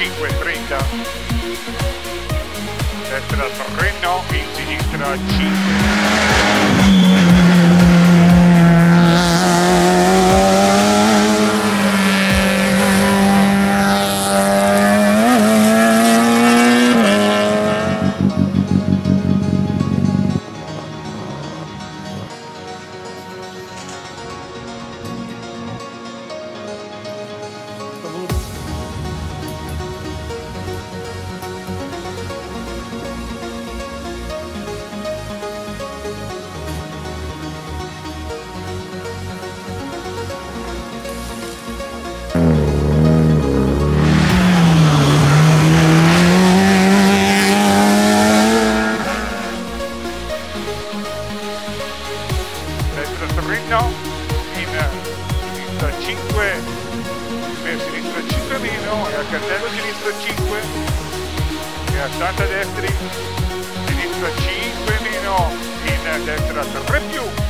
5, 30. Destra 3 no, in sinistra 5. No, in sinistra 5, per sinistra 5 meno, e al cartello sinistra 5, e a start a destri, sinistra 5 meno, in destra 3 più.